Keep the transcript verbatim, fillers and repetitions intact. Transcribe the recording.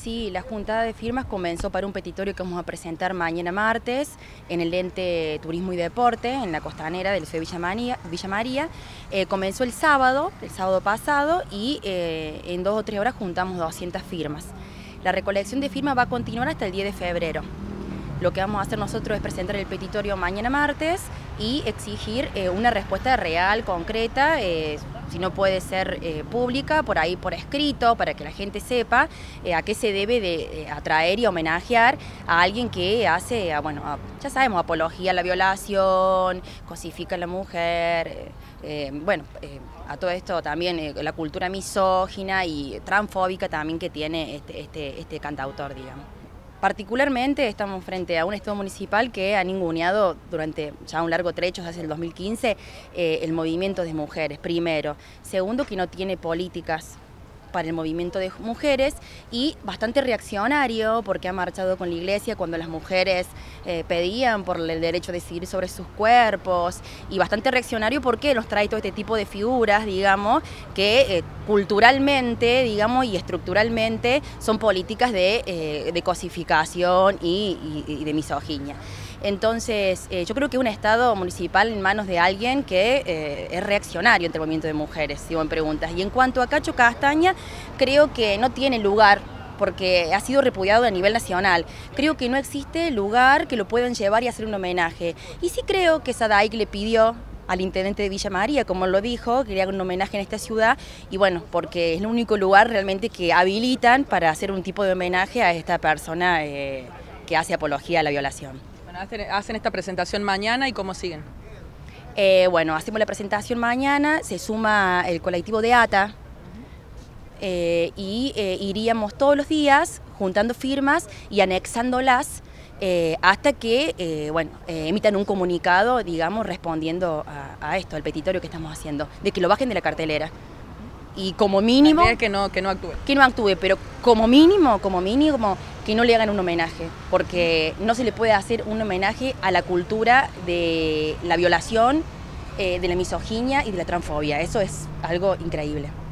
Sí, la juntada de firmas comenzó para un petitorio que vamos a presentar mañana martes en el ente Turismo y Deporte, en la costanera de la ciudad de Villa María. Villa María. Eh, comenzó el sábado, el sábado pasado, y eh, en dos o tres horas juntamos doscientas firmas. La recolección de firmas va a continuar hasta el diez de febrero. Lo que vamos a hacer nosotros es presentar el petitorio mañana martes y exigir eh, una respuesta real, concreta, eh, si no puede ser eh, pública, por ahí por escrito, para que la gente sepa eh, a qué se debe de eh, atraer y homenajear a alguien que hace, a, bueno, a, ya sabemos, apología a la violación, cosifica a la mujer, eh, eh, bueno, eh, a todo esto también eh, la cultura misógina y transfóbica también que tiene este, este, este cantautor, digamos. Particularmente estamos frente a un Estado municipal que ha ninguneado durante ya un largo trecho, desde el dos mil quince, eh, el movimiento de mujeres, primero. Segundo, que no tiene políticas para el movimiento de mujeres, y bastante reaccionario porque ha marchado con la iglesia cuando las mujeres eh, pedían por el derecho a decidir sobre sus cuerpos, y bastante reaccionario porque nos trae todo este tipo de figuras, digamos, que eh, culturalmente, digamos, y estructuralmente son políticas de, eh, de cosificación y, y, y de misoginia. Entonces, eh, yo creo que un Estado municipal en manos de alguien que eh, es reaccionario ante el movimiento de mujeres, si vos me preguntas. Y en cuanto a Cacho Castaña, creo que no tiene lugar, porque ha sido repudiado a nivel nacional. Creo que no existe lugar que lo puedan llevar y hacer un homenaje. Y sí creo que Sadaic le pidió al intendente de Villa María, como lo dijo, quería un homenaje en esta ciudad, y bueno, porque es el único lugar realmente que habilitan para hacer un tipo de homenaje a esta persona eh, que hace apología a la violación. Hacen esta presentación mañana, ¿y cómo siguen? Eh, bueno, hacemos la presentación mañana, se suma el colectivo de ATA eh, y eh, iríamos todos los días juntando firmas y anexándolas eh, hasta que eh, bueno, eh, emitan un comunicado, digamos, respondiendo a, a esto, al petitorio que estamos haciendo, de que lo bajen de la cartelera. Y como mínimo... Que no, que no actúe. Que no actúe, pero como mínimo, como mínimo, que no le hagan un homenaje, porque no se le puede hacer un homenaje a la cultura de la violación, eh, de la misoginia y de la transfobia. Eso es algo increíble.